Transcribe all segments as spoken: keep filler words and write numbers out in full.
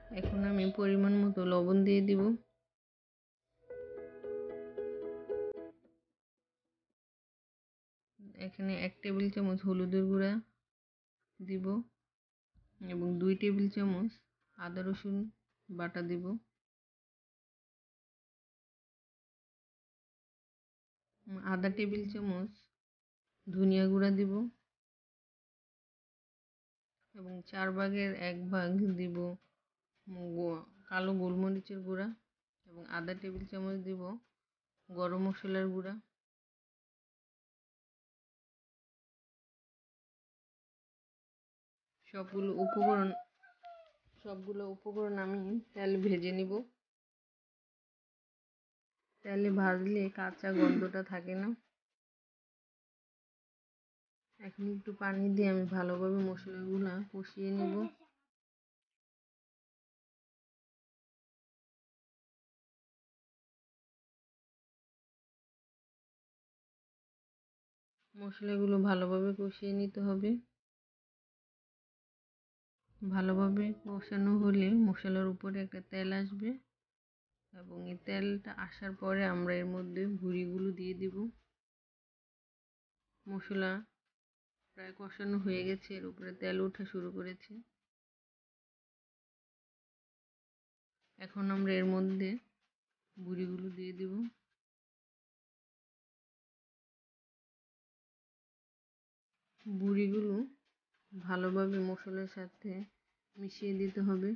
এখন আমি পরিমাণ মতো লবণ দিয়ে দিব। এখানে এক টেবিল চামচ হলুদের গুঁড়া দিব এবং দুই টেবিল চামচ আদা রসুন বাটা দিব। আধা টেবিল চামচ ধনিয়া গুঁড়া দিব এবং চার ভাগের এক ভাগ দিব কালো গোলমরিচের গুঁড়া এবং আধা টেবিল চামচ দিব গরম মশলার গুঁড়া। সবগুলো উপকরণ সবগুলো উপকরণ আমি তেল ভেজে নিব। তেলে ভাজলে কাঁচা গন্ধটা থাকে না। এখন একটু পানি দিয়ে আমি ভালোভাবে মশলাগুলো কষিয়ে নিব। মশলাগুলো ভালোভাবে কষিয়ে নিতে হবে। ভালোভাবে কষানো হলে মশলার উপরে একটা তেল আসবে এবং এই তেলটা আসার পরে আমরা এর মধ্যে ভুঁড়িগুলো দিয়ে দিব। মশলা প্রায় কষানো হয়ে গেছে, এর উপরে তেল ওঠা শুরু করেছে। এখন আমরা এর মধ্যে ভুঁড়িগুলো দিয়ে দিব। ভুঁড়িগুলো ভালোভাবে মশলার সাথে মিশিয়ে দিতে হবে।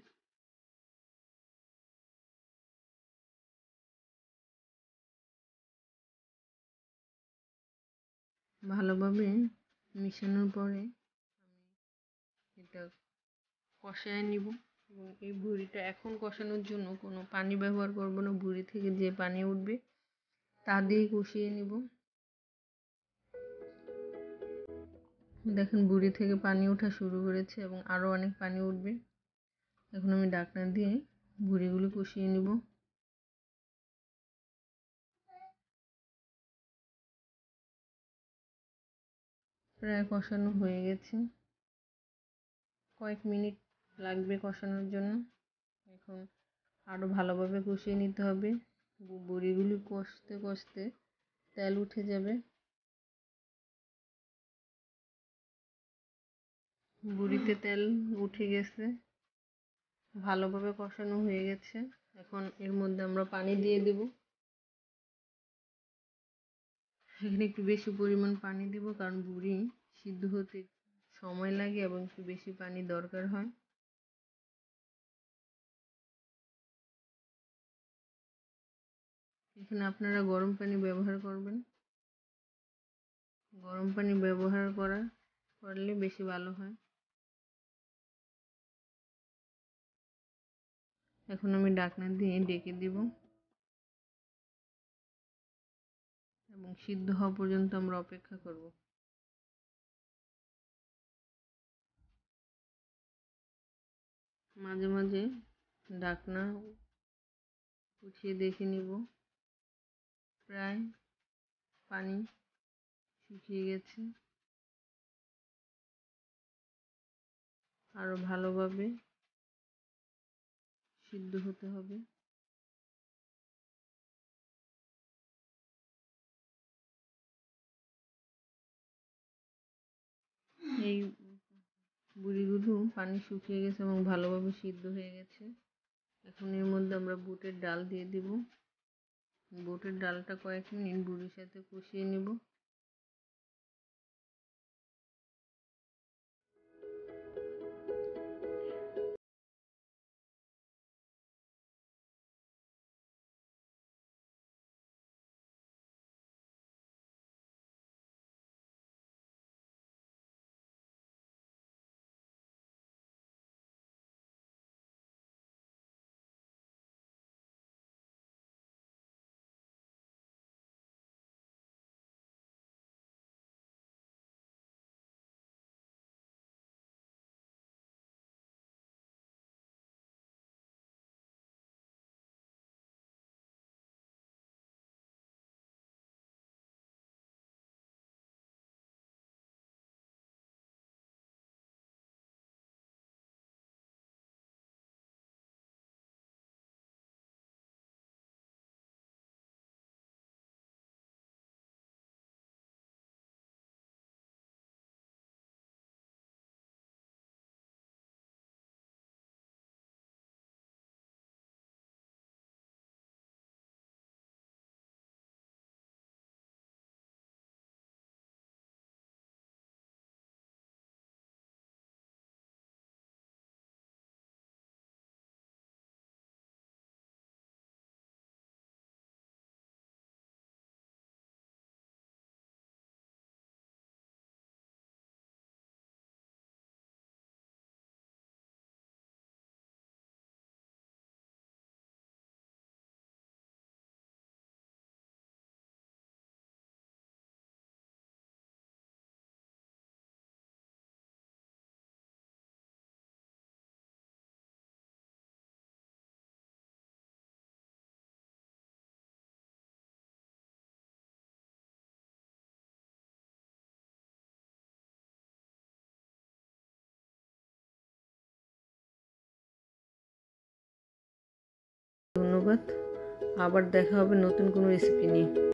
ভালোভাবে মিশানোর পরে আমি এটা কষায় নিব এবং এই ভুঁড়িটা এখন কষানোর জন্য কোনো পানি ব্যবহার করব না। ভুঁড়ি থেকে যে পানি উঠবে তা দিয়ে কষিয়ে নিব। দেখেন ভুঁড়ি থেকে পানি ওঠা শুরু করেছে এবং আরও অনেক পানি উঠবে। এখন আমি ঢাকনা দিয়ে ভুঁড়িগুলো কষিয়ে নিব। প্রায় কষানো হয়ে গেছে, কয়েক মিনিট লাগবে কষানোর জন্য। এখন আরও ভালোভাবে কষিয়ে নিতে হবে। বড়িগুলি কষতে কষতে তেল উঠে যাবে। বড়িতে তেল উঠে গেছে, ভালোভাবে কষানো হয়ে গেছে। এখন এর মধ্যে আমরা পানি দিয়ে দেব। এখানে একটু বেশি পরিমাণ পানি দেব, কারণ বড়ি সিদ্ধ হতে সময় লাগে এবং একটু বেশি পানি দরকার হয়। এখানে আপনারা গরম পানি ব্যবহার করবেন। গরম পানি ব্যবহার করা করলে বেশি ভালো হয়। এখন আমি ঢাকনা দিয়ে ঢেকে দিব এবং সিদ্ধ হওয়া পর্যন্ত আমরা অপেক্ষা করব। মাঝে মাঝে ঢাকনা উঠিয়ে দেখে নিব। প্রায় পানি শুকিয়ে গেছে। আরও ভালোভাবে সিদ্ধ হতে হবে। এই বড়িগুলো পানি শুকিয়ে গেছে এবং ভালোভাবে সিদ্ধ হয়ে গেছে। এখন এর মধ্যে আমরা বুটের ডাল দিয়ে দিব। বুটের ডালটা কয়েক মিনিট বড়ির সাথে কষিয়ে নেব। ধন্যবাদ। আবার দেখা হবে নতুন কোনো রেসিপি নিয়ে।